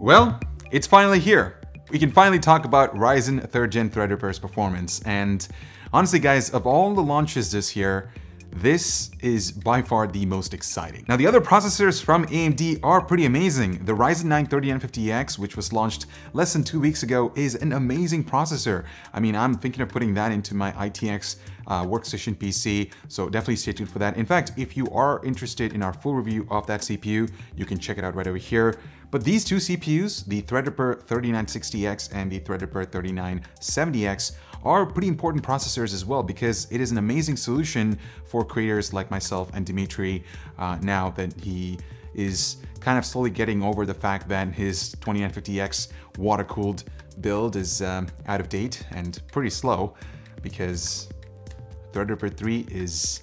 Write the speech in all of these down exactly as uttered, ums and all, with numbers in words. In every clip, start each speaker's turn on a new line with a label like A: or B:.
A: Well, it's finally here. We can finally talk about Ryzen third gen Threadripper's performance, and honestly guys, of all the launches this year, this is by far the most exciting. Now, the other processors from A M D are pretty amazing. The Ryzen nine thirty-nine fifty X, which was launched less than two weeks ago, is an amazing processor. I mean, I'm thinking of putting that into my I T X uh, workstation P C, so definitely stay tuned for that. In fact, if you are interested in our full review of that C P U, you can check it out right over here. But these two C P Us, the Threadripper thirty-nine sixty X and the Threadripper thirty-nine seventy X, are pretty important processors as well, because it is an amazing solution for creators like myself and Dimitri, uh, now that he is kind of slowly getting over the fact that his twenty-nine fifty X water-cooled build is um, out of date and pretty slow, because Threadripper three is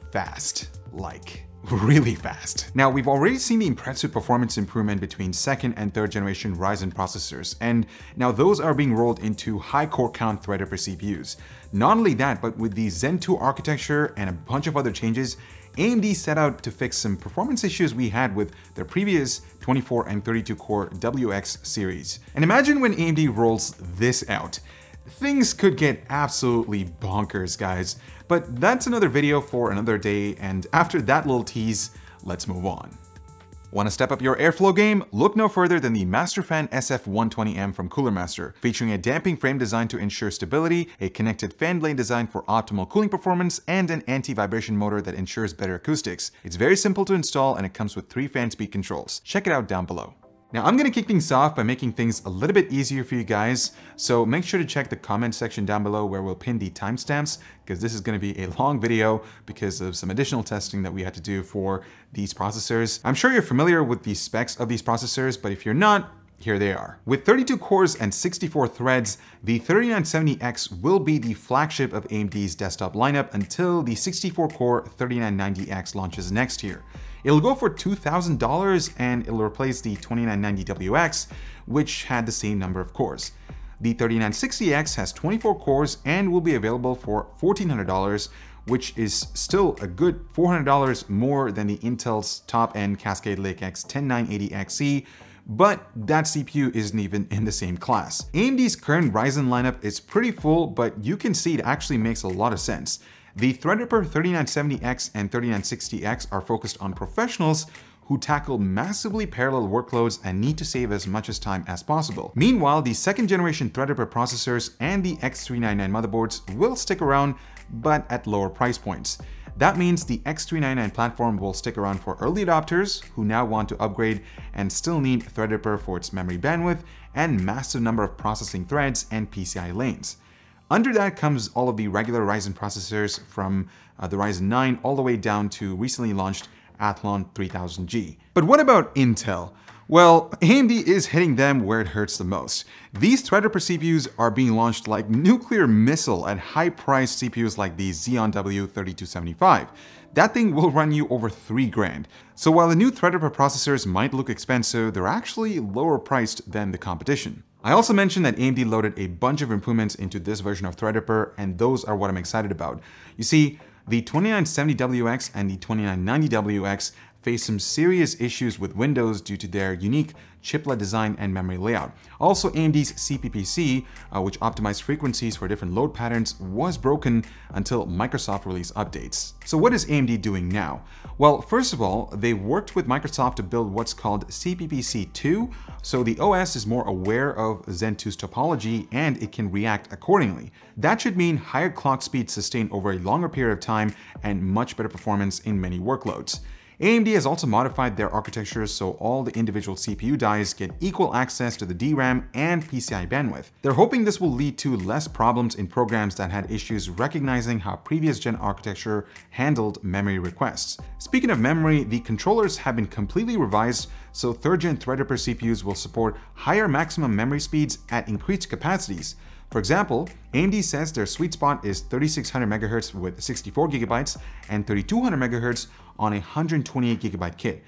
A: fast, like really fast. Now, we've already seen the impressive performance improvement between second and third generation Ryzen processors, and now those are being rolled into high core count Threadripper C P Us. Not only that, but with the Zen two architecture and a bunch of other changes, A M D set out to fix some performance issues we had with their previous twenty-four and thirty-two core W X series. And imagine when A M D rolls this out. Things could get absolutely bonkers, guys. But that's another video for another day, and after that little tease, let's move on. Want to step up your airflow game? Look no further than the Masterfan S F one twenty M from Cooler Master, featuring a damping frame design to ensure stability, a connected fan blade design for optimal cooling performance, and an anti-vibration motor that ensures better acoustics. It's very simple to install, and it comes with three fan speed controls. Check it out down below. Now, I'm going to kick things off by making things a little bit easier for you guys, so make sure to check the comment section down below where we'll pin the timestamps, because this is going to be a long video because of some additional testing that we had to do for these processors. I'm sure you're familiar with the specs of these processors, but if you're not, here they are. With thirty-two cores and sixty-four threads, the thirty-nine seventy X will be the flagship of A M D's desktop lineup until the sixty-four core thirty-nine ninety X launches next year. It'll go for two thousand dollars, and it'll replace the twenty-nine ninety W X, which had the same number of cores. The thirty-nine sixty X has twenty-four cores and will be available for fourteen hundred dollars, which is still a good four hundred dollars more than the Intel's top-end Cascade Lake X ten nine eighty X E, but that C P U isn't even in the same class. A M D's current Ryzen lineup is pretty full, but you can see it actually makes a lot of sense. The Threadripper thirty-nine seventy X and thirty-nine sixty X are focused on professionals who tackle massively parallel workloads and need to save as much as time as possible. Meanwhile, the second generation Threadripper processors and the X three ninety-nine motherboards will stick around, but at lower price points. That means the X three ninety-nine platform will stick around for early adopters who now want to upgrade and still need Threadripper for its memory bandwidth and massive number of processing threads and P C I lanes. Under that comes all of the regular Ryzen processors from uh, the Ryzen nine all the way down to recently launched Athlon three thousand G. But what about Intel? Well, A M D is hitting them where it hurts the most. These Threadripper C P Us are being launched like nuclear missile at high-priced C P Us like the Xeon W thirty-two seventy-five. That thing will run you over three grand. So while the new Threadripper processors might look expensive, they're actually lower priced than the competition. I also mentioned that A M D loaded a bunch of improvements into this version of Threadripper, and those are what I'm excited about. You see, the twenty-nine seventy W X and the twenty-nine ninety W X face some serious issues with Windows due to their unique chiplet design and memory layout. Also, A M D's C P P C, uh, which optimized frequencies for different load patterns, was broken until Microsoft released updates. So what is A M D doing now? Well, first of all, they worked with Microsoft to build what's called C P P C two, so the O S is more aware of Zen two's topology and it can react accordingly. That should mean higher clock speeds sustained over a longer period of time and much better performance in many workloads. A M D has also modified their architecture so all the individual C P U dies get equal access to the D RAM and P C I bandwidth. They're hoping this will lead to less problems in programs that had issues recognizing how previous gen architecture handled memory requests. Speaking of memory, the controllers have been completely revised, so third gen Threadripper C P Us will support higher maximum memory speeds at increased capacities. For example, A M D says their sweet spot is thirty-six hundred megahertz with sixty-four gigabytes and thirty-two hundred megahertz on a one hundred twenty-eight gigabyte kit.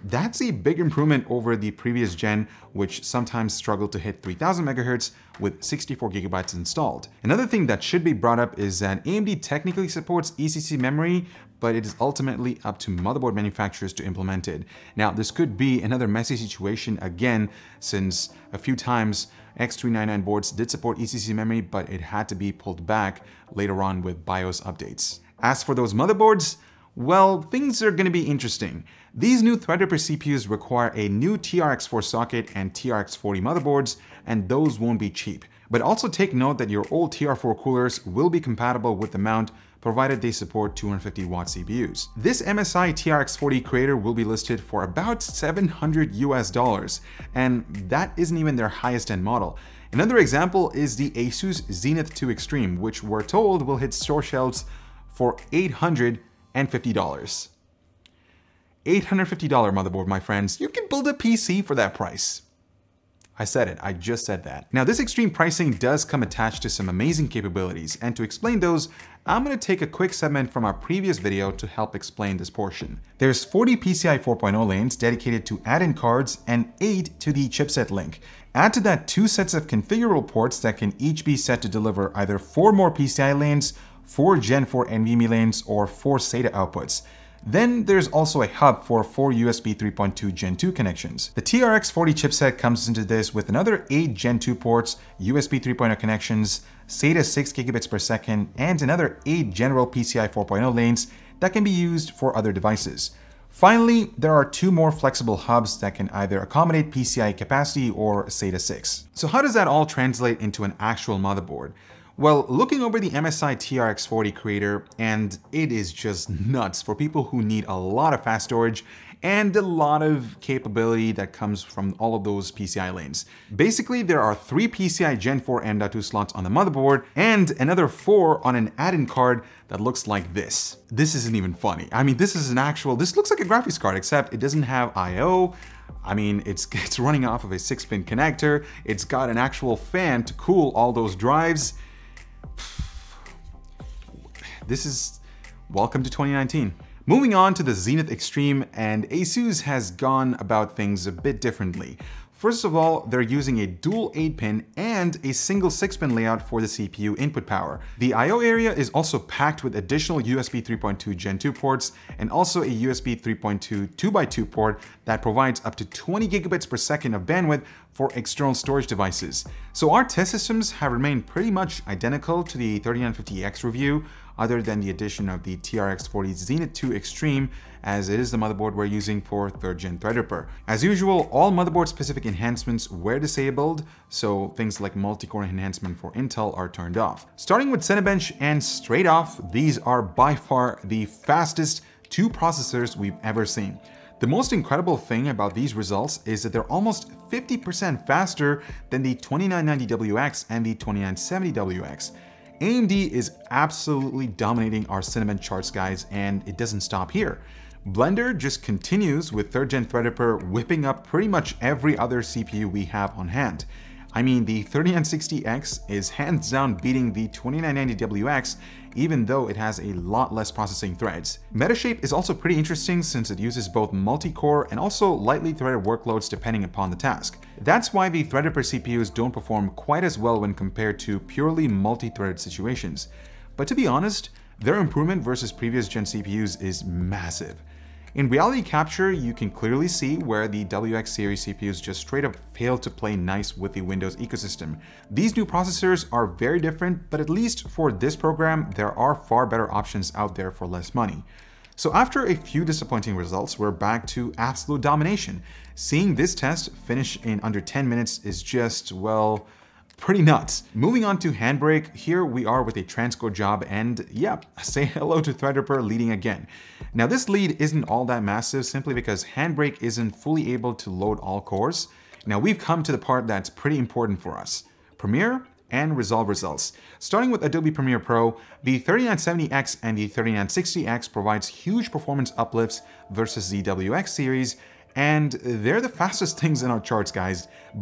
A: That's a big improvement over the previous gen, which sometimes struggled to hit three thousand megahertz with sixty-four gigabytes installed. Another thing that should be brought up is that A M D technically supports E C C memory, but it is ultimately up to motherboard manufacturers to implement it. Now, this could be another messy situation again, since a few times X three ninety-nine boards did support E C C memory, but it had to be pulled back later on with BIOS updates. As for those motherboards, well, things are going to be interesting. These new Threadripper C P Us require a new T R X four socket and T R X forty motherboards, and those won't be cheap. But also take note that your old T R four coolers will be compatible with the mount, provided they support two hundred fifty watt C P Us. This M S I T R X forty creator will be listed for about seven hundred U S dollars, and that isn't even their highest end model. Another example is the Asus Zenith two Extreme, which we're told will hit store shelves for eight hundred fifty dollars. eight hundred fifty dollars motherboard, my friends. You can build a P C for that price. I said it, I just said that. Now, this extreme pricing does come attached to some amazing capabilities, and to explain those, I'm going to take a quick segment from our previous video to help explain this portion. There's forty P C I four point oh lanes dedicated to add-in cards and eight to the chipset link. Add to that two sets of configurable ports that can each be set to deliver either four more P C I lanes, four Gen four NVMe lanes, or four SATA outputs. Then there's also a hub for four U S B three point two Gen two connections. The T R X forty chipset comes into this with another eight Gen two ports, U S B three point oh connections, SATA six gigabits per second, and another eight general P C I four point oh lanes that can be used for other devices. Finally, there are two more flexible hubs that can either accommodate P C I capacity or SATA six. So how does that all translate into an actual motherboard? Well, looking over the M S I T R X forty creator, and it is just nuts for people who need a lot of fast storage and a lot of capability that comes from all of those P C I lanes. Basically, there are three P C I Gen four M dot two slots on the motherboard and another four on an add-in card that looks like this. This isn't even funny. I mean, this is an actual, this looks like a graphics card, except it doesn't have I O. I mean, it's, it's running off of a six pin connector. It's got an actual fan to cool all those drives. This is welcome to twenty nineteen. Moving on to the Zenith Extreme, and Asus has gone about things a bit differently. First of all, they're using a dual eight pin and a single six pin layout for the C P U input power. The I O area is also packed with additional U S B three point two Gen two ports and also a U S B three point two two by two port that provides up to twenty gigabits per second of bandwidth for external storage devices. So our test systems have remained pretty much identical to the thirty-nine fifty X review, other than the addition of the T R X forty Zenith two Extreme, as it is the motherboard we're using for third gen Threadripper. As usual, all motherboard specific enhancements were disabled, so things like multi-core enhancement for Intel are turned off. Starting with Cinebench and straight off, these are by far the fastest two processors we've ever seen. The most incredible thing about these results is that they're almost fifty percent faster than the twenty-nine ninety W X and the twenty-nine seventy W X. A M D is absolutely dominating our Cinebench charts, guys, and it doesn't stop here. Blender just continues with third gen Threadripper whipping up pretty much every other C P U we have on hand. I mean, the thirty-nine sixty X is hands down beating the twenty-nine ninety W X, even though it has a lot less processing threads. Metashape is also pretty interesting since it uses both multi-core and also lightly threaded workloads depending upon the task. That's why the Threadripper C P Us don't perform quite as well when compared to purely multi-threaded situations. But to be honest, their improvement versus previous gen C P Us is massive. In reality capture, you can clearly see where the W X series C P Us just straight up failed to play nice with the Windows ecosystem. These new processors are very different, but at least for this program, there are far better options out there for less money. So after a few disappointing results, we're back to absolute domination. Seeing this test finish in under ten minutes is just, well, pretty nuts. Moving on to Handbrake, here we are with a transcode job, and yep, say hello to Threadripper leading again. Now this lead isn't all that massive simply because Handbrake isn't fully able to load all cores. Now we've come to the part that's pretty important for us: Premiere and resolve results. Starting with Adobe Premiere Pro, the thirty-nine seventy X and the thirty-nine sixty X provides huge performance uplifts versus the W X series, and they're the fastest things in our charts, guys. But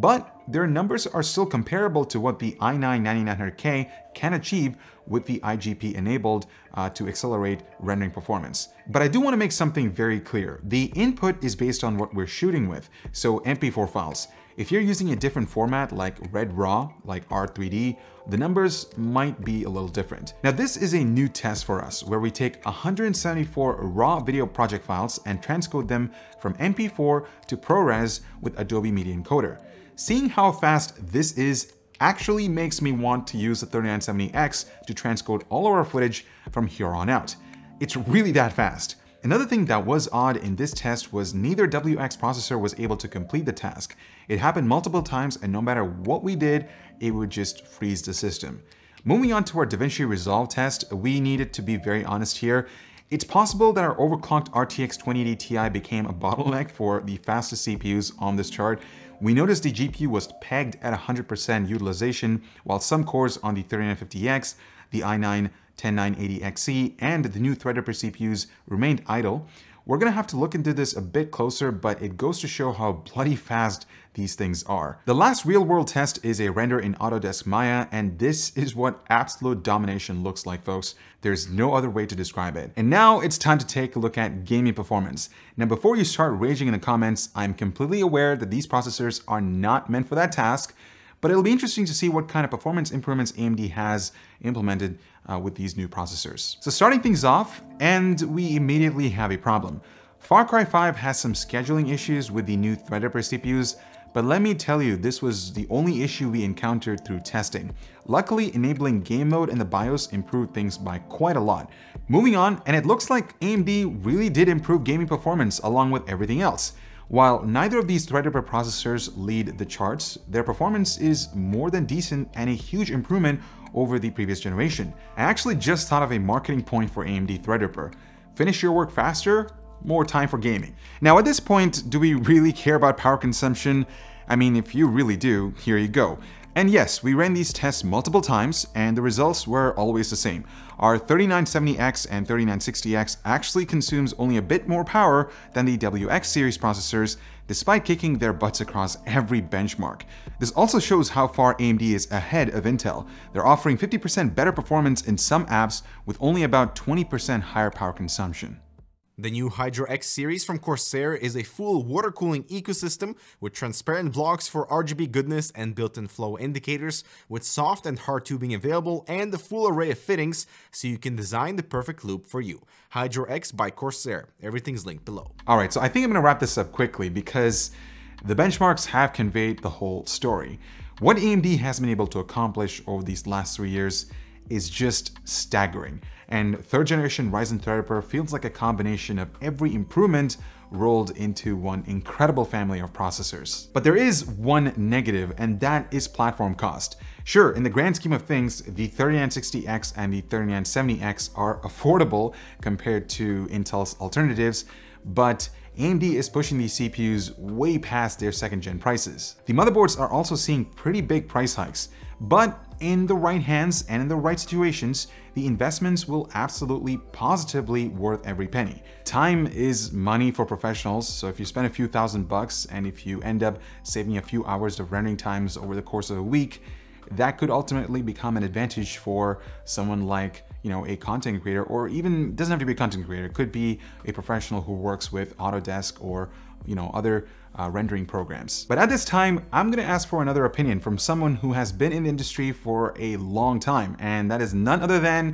A: their numbers are still comparable to what the i nine ninety-nine hundred K can achieve with the I G P enabled uh, to accelerate rendering performance. But I do want to make something very clear. The input is based on what we're shooting with, so M P four files. If you're using a different format like Red Raw, like R three D, the numbers might be a little different. Now this is a new test for us where we take one hundred seventy-four raw video project files and transcode them from M P four to ProRes with Adobe Media Encoder. Seeing how fast this is actually makes me want to use the thirty-nine seventy X to transcode all of our footage from here on out. It's really that fast. Another thing that was odd in this test was neither W X processor was able to complete the task. It happened multiple times, and no matter what we did, it would just freeze the system. Moving on to our DaVinci Resolve test, we needed to be very honest here. It's possible that our overclocked R T X twenty eighty Ti became a bottleneck for the fastest C P Us on this chart. We noticed the G P U was pegged at one hundred percent utilization, while some cores on the thirty-nine fifty X, the i nine ten nine eighty X E, and the new Threadripper C P Us remained idle. We're gonna have to look into this a bit closer, but it goes to show how bloody fast these things are. The last real-world test is a render in Autodesk Maya, and this is what absolute domination looks like, folks. There's no other way to describe it. And now it's time to take a look at gaming performance. Now, before you start raging in the comments, I'm completely aware that these processors are not meant for that task, but it'll be interesting to see what kind of performance improvements A M D has implemented uh, with these new processors. So starting things off, and we immediately have a problem. Far Cry five has some scheduling issues with the new Threadripper C P Us, but let me tell you, this was the only issue we encountered through testing. Luckily, enabling game mode in the BIOS improved things by quite a lot. Moving on, and it looks like A M D really did improve gaming performance along with everything else. While neither of these Threadripper processors lead the charts, their performance is more than decent and a huge improvement over the previous generation. I actually just thought of a marketing point for A M D Threadripper. Finish your work faster, more time for gaming. Now at this point, do we really care about power consumption? I mean, if you really do, here you go. And yes, we ran these tests multiple times and the results were always the same. Our thirty-nine seventy X and thirty-nine sixty X actually consumes only a bit more power than the W X series processors, despite kicking their butts across every benchmark. This also shows how far A M D is ahead of Intel. They're offering fifty percent better performance in some apps with only about twenty percent higher power consumption.
B: The new Hydro X series from Corsair is a full water cooling ecosystem with transparent blocks for R G B goodness and built-in flow indicators, with soft and hard tubing available and a full array of fittings so you can design the perfect loop for you. Hydro X by Corsair. Everything's linked below.
A: Alright, so I think I'm going to wrap this up quickly because the benchmarks have conveyed the whole story. What A M D has been able to accomplish over these last three years is just staggering. And third generation Ryzen Threadripper feels like a combination of every improvement rolled into one incredible family of processors. But there is one negative, and that is platform cost. Sure, in the grand scheme of things, the thirty-nine sixty X and the thirty-nine seventy X are affordable compared to Intel's alternatives, but A M D is pushing these C P Us way past their second gen prices. The motherboards are also seeing pretty big price hikes, but in the right hands and in the right situations, the investments will absolutely positively worth every penny. Time is money for professionals, so if you spend a few thousand bucks and if you end up saving a few hours of rendering times over the course of a week, that could ultimately become an advantage for someone like, you know, a content creator, or even doesn't have to be a content creator. It could be a professional who works with Autodesk or, you know, other uh, rendering programs. But at this time, I'm gonna ask for another opinion from someone who has been in the industry for a long time, and that is none other than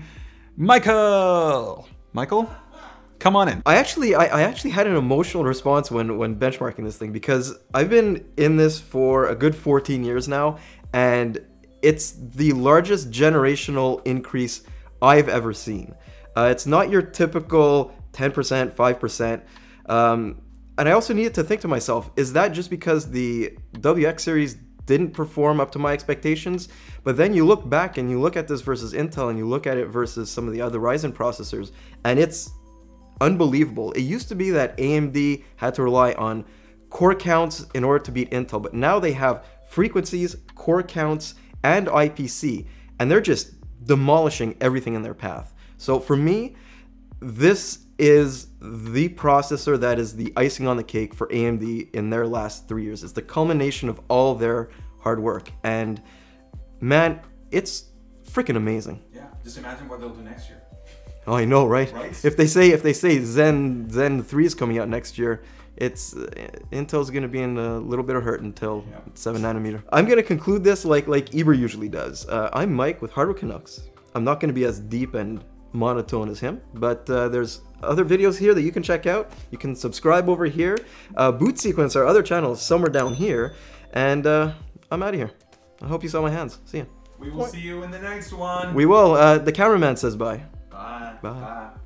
A: Michael. Michael? Come on in.
C: I actually, I, I actually had an emotional response when, when benchmarking this thing, because I've been in this for a good fourteen years now, and it's the largest generational increase I've ever seen. Uh, it's not your typical ten percent, five percent. Um, and I also needed to think to myself, is that just because the W X series didn't perform up to my expectations? But then you look back and you look at this versus Intel and you look at it versus some of the other Ryzen processors, and it's unbelievable. It used to be that A M D had to rely on core counts in order to beat Intel, but now they have frequencies, core counts, and I P C, and they're just demolishing everything in their path. So for me, this is the processor that is the icing on the cake for A M D in their last three years. It's the culmination of all their hard work. And man, it's freaking amazing.
A: Yeah, just imagine what they'll do next year.
C: Oh, I know, right?
A: Right?
C: If they say if they say Zen Zen three is coming out next year, it's uh, Intel's gonna be in a little bit of hurt until
A: yeah.
C: seven nanometer. I'm gonna conclude this like like Eber usually does. Uh, I'm Mike with Hardware Canucks. I'm not gonna be as deep and monotone as him, but uh, there's other videos here that you can check out. You can subscribe over here. Uh, Boot Sequence, our other channel, is somewhere down here, and uh, I'm out of here. I hope you saw my hands. See ya.
A: We will see you in the next one.
C: We will. Uh, the cameraman says bye.
A: Bye.
C: Bye.
A: Bye.